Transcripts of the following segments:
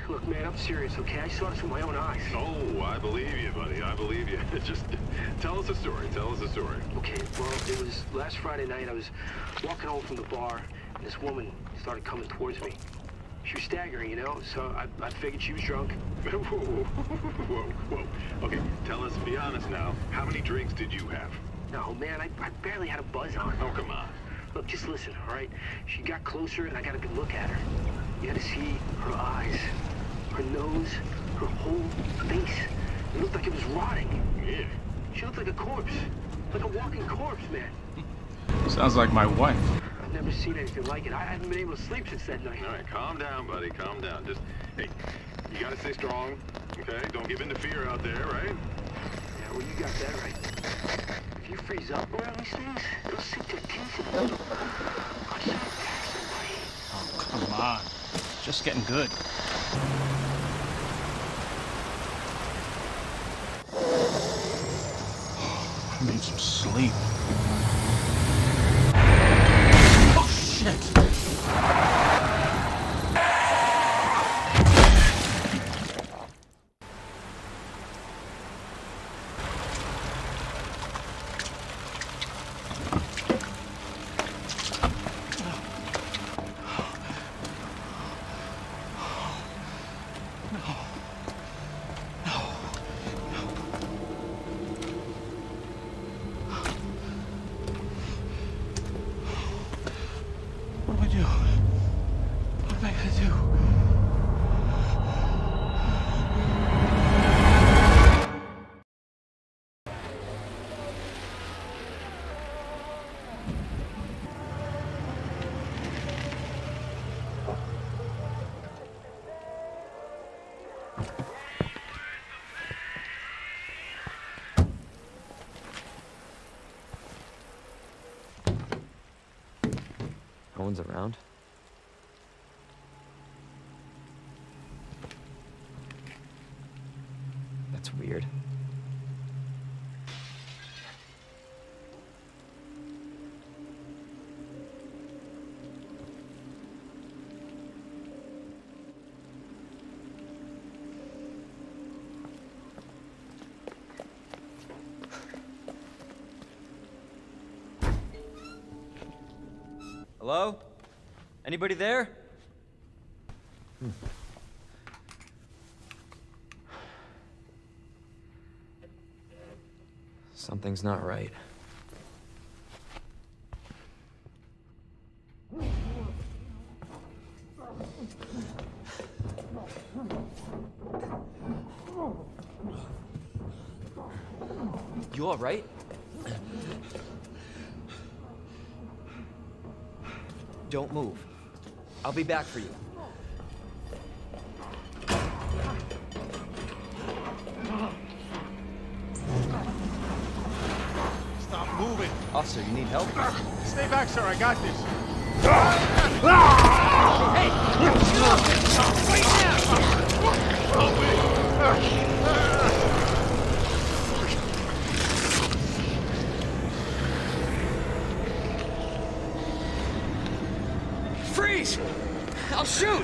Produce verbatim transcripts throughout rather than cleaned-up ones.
Look, man, I'm serious, okay? I saw this with my own eyes. Oh, I believe you, buddy. I believe you. Just tell us a story. Tell us a story. Okay, well, it was last Friday night. I was walking home from the bar, and this woman started coming towards me. She was staggering, you know, so I, I figured she was drunk. Whoa, whoa, whoa, whoa. Okay, tell us, be honest now. How many drinks did you have? No, man, I, I barely had a buzz on. Oh, come on. Look, just listen, all right? She got closer, and I got a good look at her. You had to see her eyes, her nose, her whole face. It looked like it was rotting. Yeah. She looked like a corpse. Like a walking corpse, man. Sounds like my wife. I've never seen anything like it. I haven't been able to sleep since that night. All right, calm down, buddy. Calm down. Just, hey, you gotta stay strong, okay? Don't give in to fear out there, right? Yeah, well, you got that right. If you freeze up around these things, it'll sink your teeth in you. I should attack somebody. Oh, come on. Just getting good. I need some sleep. Oh, shit! What do I do? What am I gonna do? No one's around? That's weird. Hello? Anybody there? Hmm. Something's not right. You all right? Don't move. I'll be back for you. Stop moving. Officer, you need help? Stay back, sir. I got this. Freeze! I'll shoot!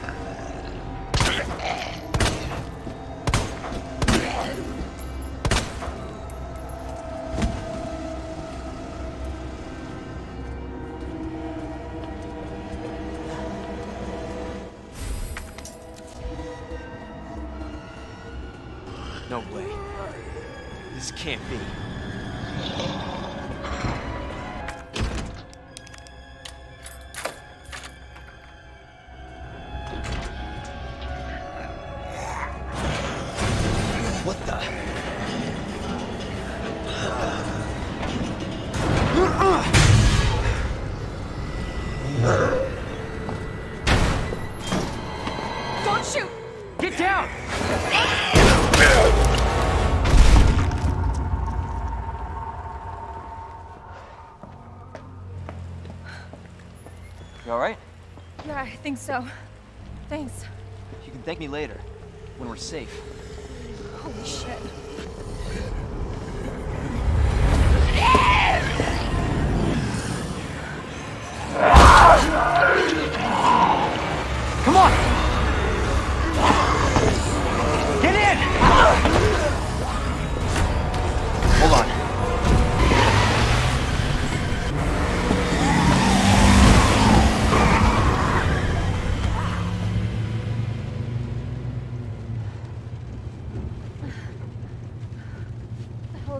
No way. This can't be. What the? Don't shoot! Get down! You all right? Yeah, I think so. Thanks. You can thank me later, when we're safe. Holy shit. Come on!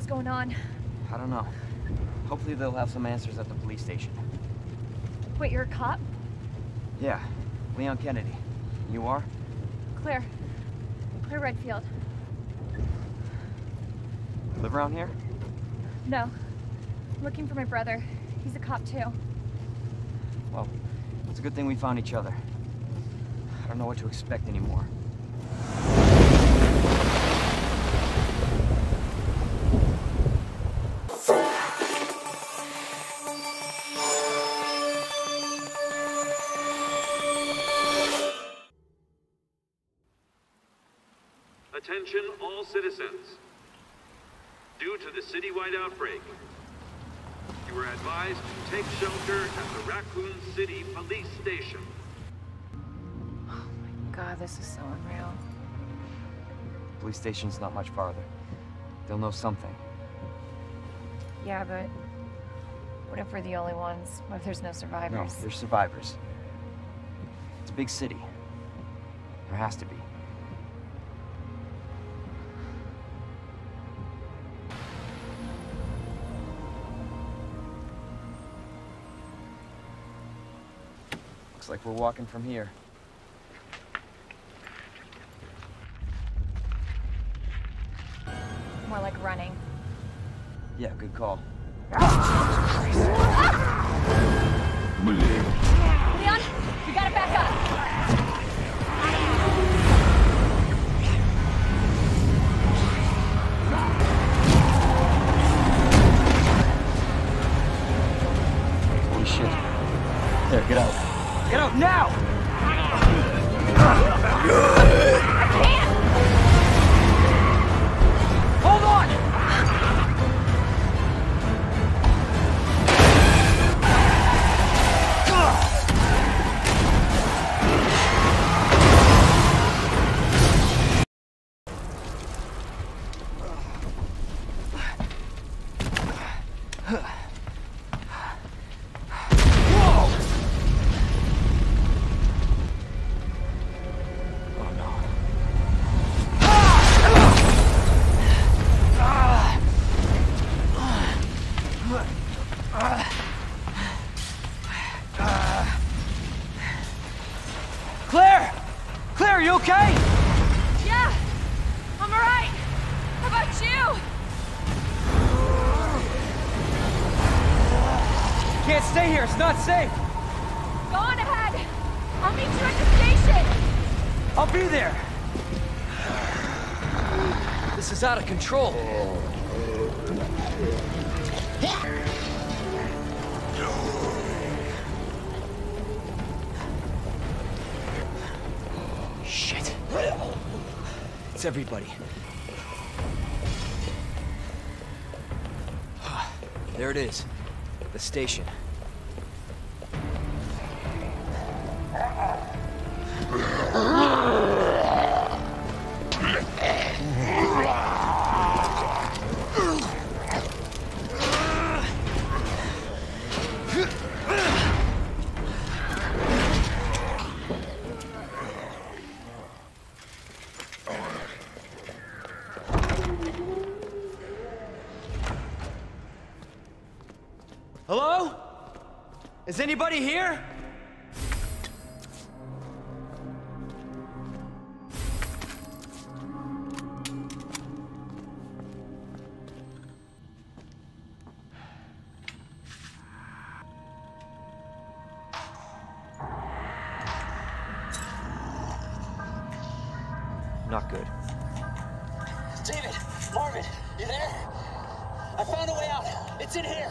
What's going on? I don't know. Hopefully they'll have some answers at the police station. Wait, you're a cop? Yeah, Leon Kennedy. You are? Claire. Claire Redfield. Live around here? No. I'm looking for my brother. He's a cop too. Well, it's a good thing we found each other. I don't know what to expect anymore. Attention all citizens. Due to the citywide outbreak, you are advised to take shelter at the Raccoon City Police Station. Oh my god, this is so unreal. Police station's not much farther. They'll know something. Yeah, but what if we're the only ones? What if there's no No, survivors? there's survivors. It's a big city. There has to be. Looks like we're walking from here. More like running. Yeah, good call. Leon, we gotta back up. Holy shit. There, get out. Get out now! I can't! Hold on! Claire! Claire, are you okay? Yeah! I'm alright! How about you? Can't stay here, it's not safe! Go on ahead! I'll meet you at the station! I'll be there! This is out of control. Shit. It's everybody. There it is. The station. Hello? Is anybody here? Not good. David, Marvin, you there? I found a way out. It's in here.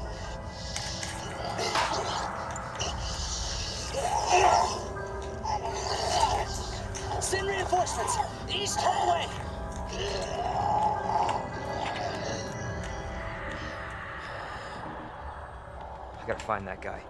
Send reinforcements. East hallway. I gotta find that guy.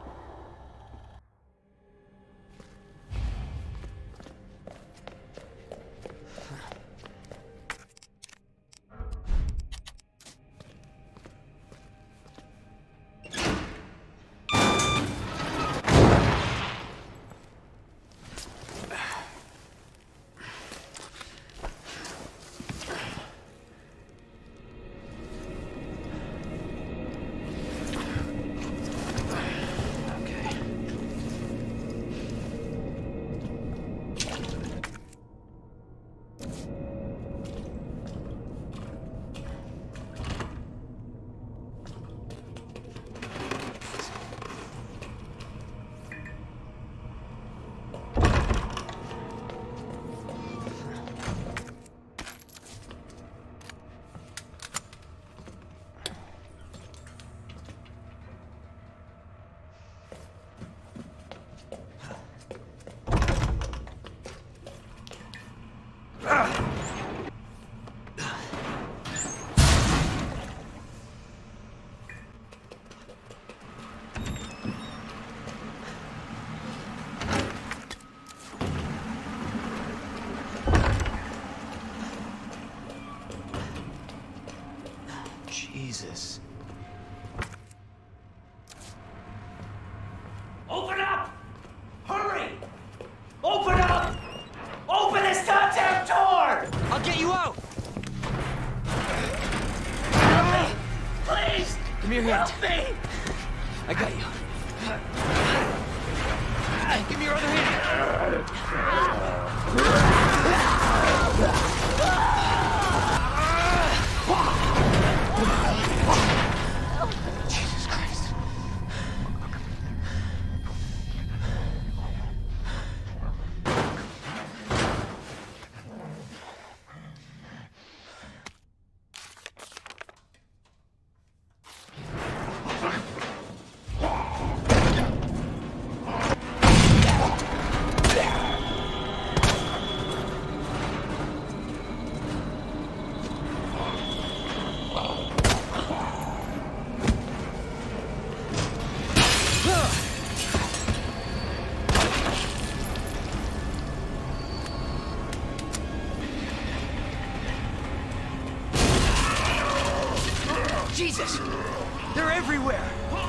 Jesus. Open up! Hurry! Open up! Open this goddamn door! I'll get you out! Help me! Please! Give me your hand. Help me! I got you. Give me your other hand. Jesus Christ. Jesus! They're everywhere!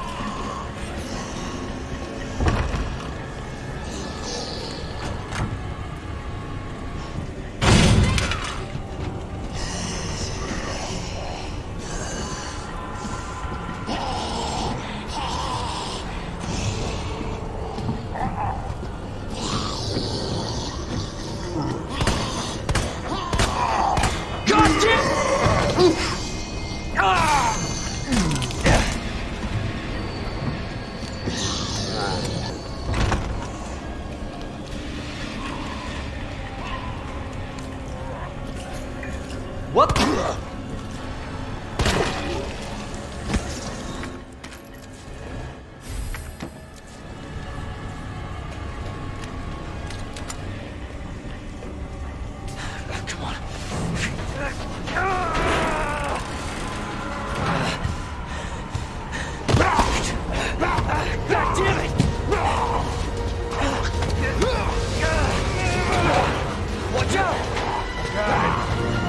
What the? Come on. God damn it! Watch out!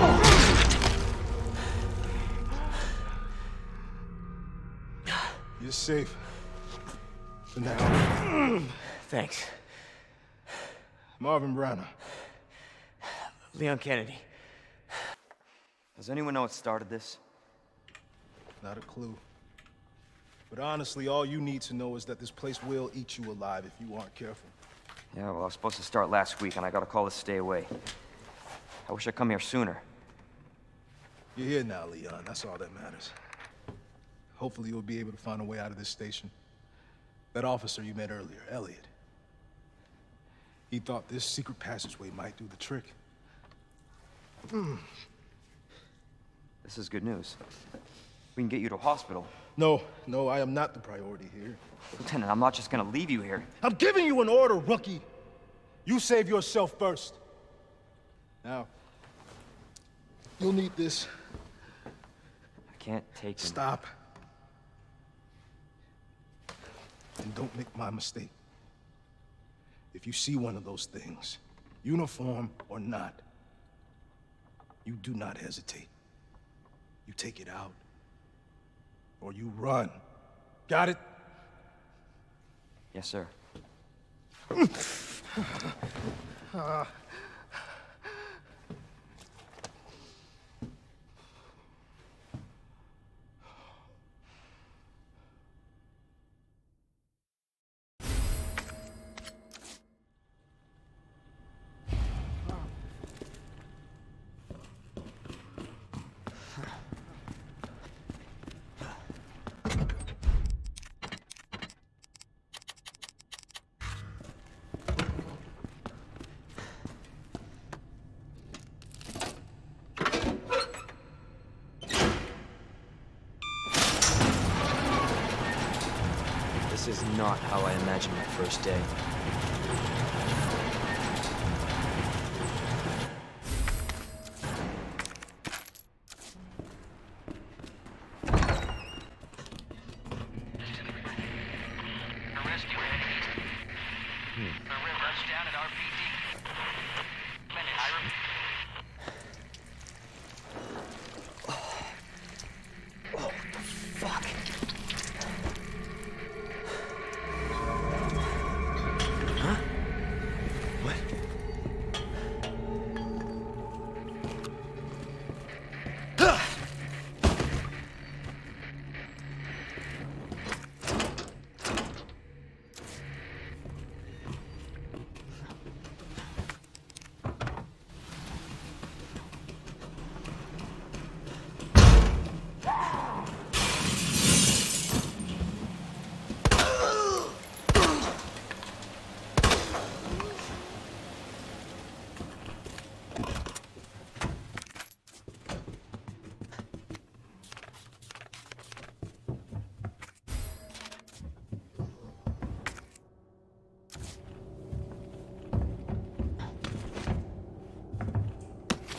You're safe. For now. Thanks. Marvin Branagh. Leon Kennedy. Does anyone know what started this? Not a clue. But honestly, all you need to know is that this place will eat you alive if you aren't careful. Yeah, well, I was supposed to start last week, and I got a call to stay away. I wish I'd come here sooner. You're here now, Leon. That's all that matters. Hopefully you'll be able to find a way out of this station. That officer you met earlier, Elliot. He thought this secret passageway might do the trick. Mm. This is good news. We can get you to a hospital. No, no, I am not the priority here. Lieutenant, I'm not just gonna leave you here. I'm giving you an order, rookie. You save yourself first. Now, you'll need this. I can't take him. Stop. And don't make my mistake. If you see one of those things, uniform or not, you do not hesitate. You take it out, or you run. Got it? Yes, sir. uh. This is not how I imagined my first day.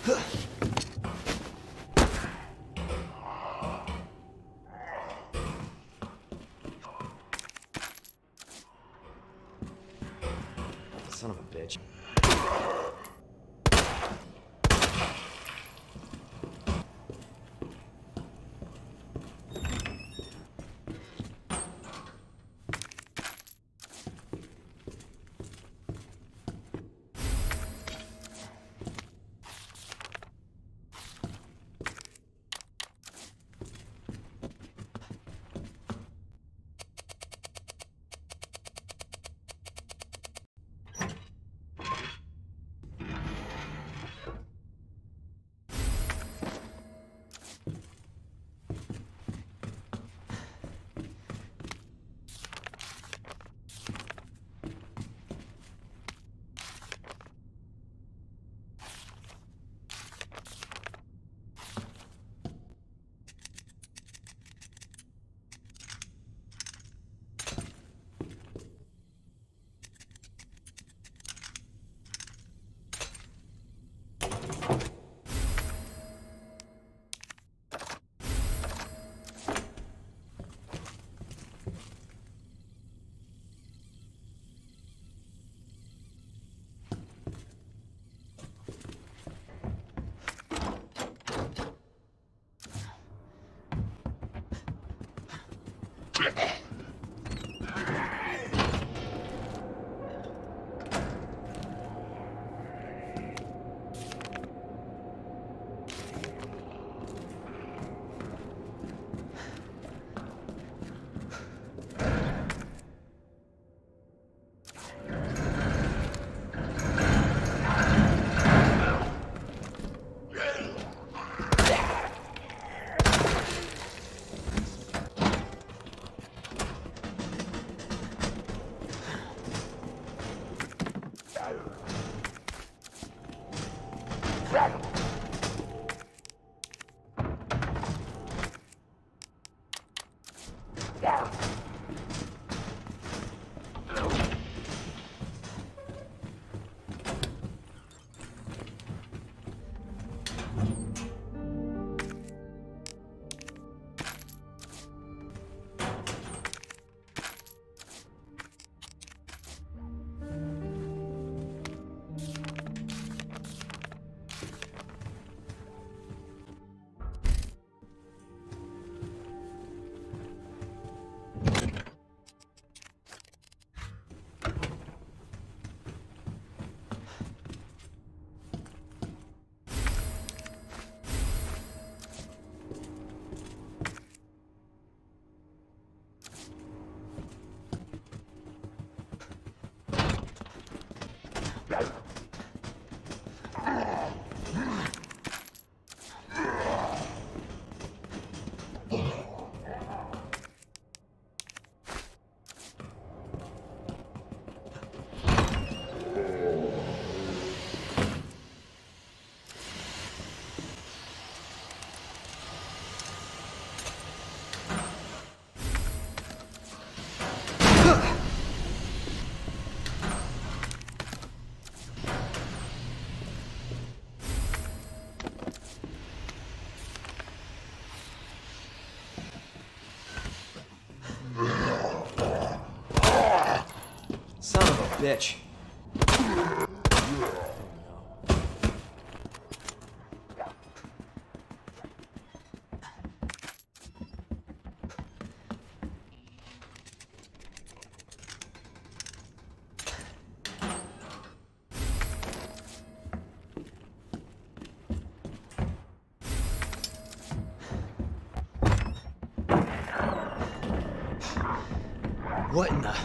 Son of a bitch. Son of a bitch. What in the...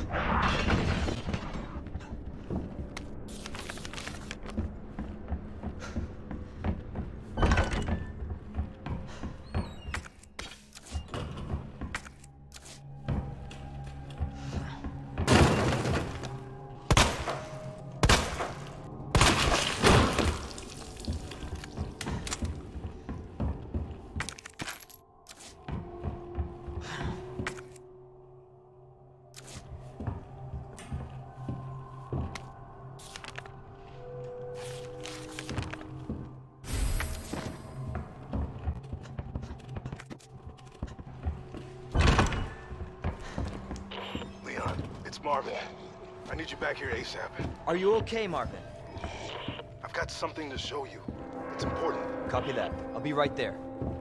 Marvin, I need you back here ASAP. Are you okay, Marvin? I've got something to show you. It's important. Copy that. I'll be right there.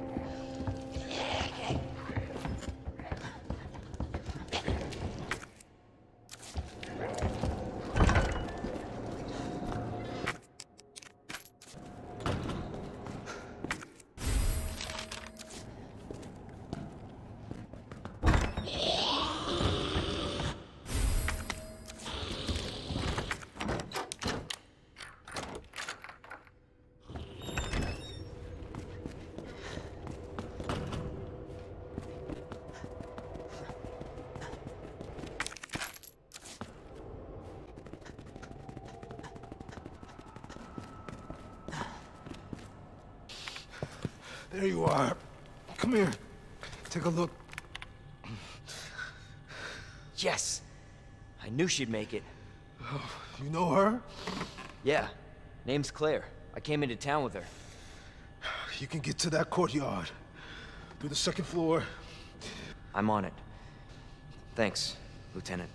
There you are. Come here. Take a look. Yes! I knew she'd make it. Oh, you know her? Yeah. Name's Claire. I came into town with her. You can get to that courtyard. Through the second floor. I'm on it. Thanks, Lieutenant.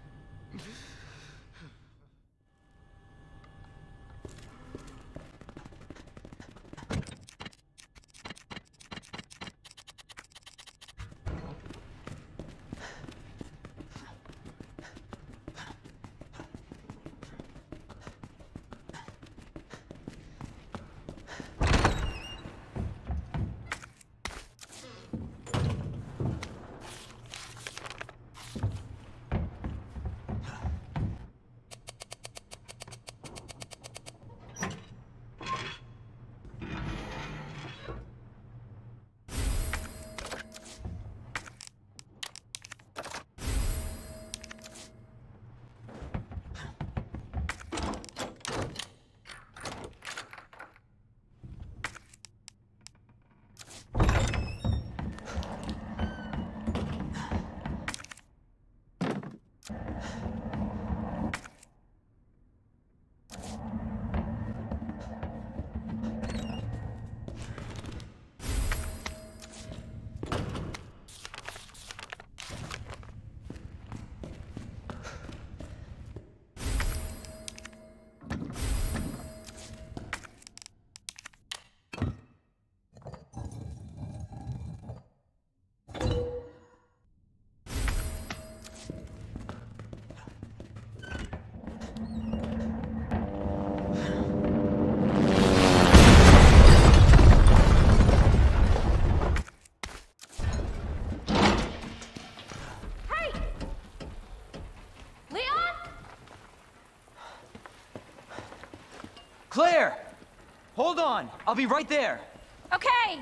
Claire! Hold on! I'll be right there! Okay!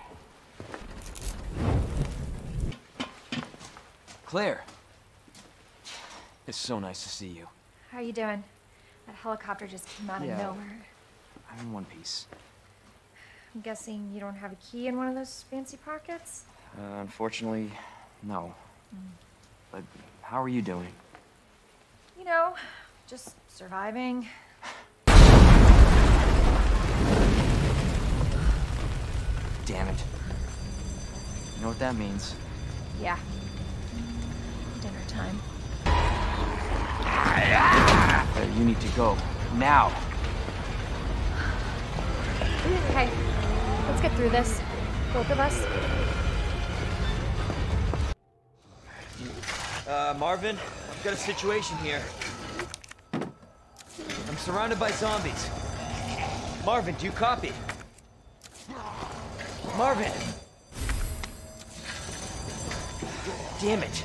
Claire! It's so nice to see you. How are you doing? That helicopter just came out Yeah. of nowhere. I'm in one piece. I'm guessing you don't have a key in one of those fancy pockets? Uh, unfortunately, no. Mm. But how are you doing? You know, just surviving. Damn it. You know what that means? Yeah. Dinner time. Uh, you need to go. Now! Okay. Let's get through this. Both of us. Uh, Marvin, I've got a situation here. I'm surrounded by zombies. Marvin, do you copy? Marvin! Damn it.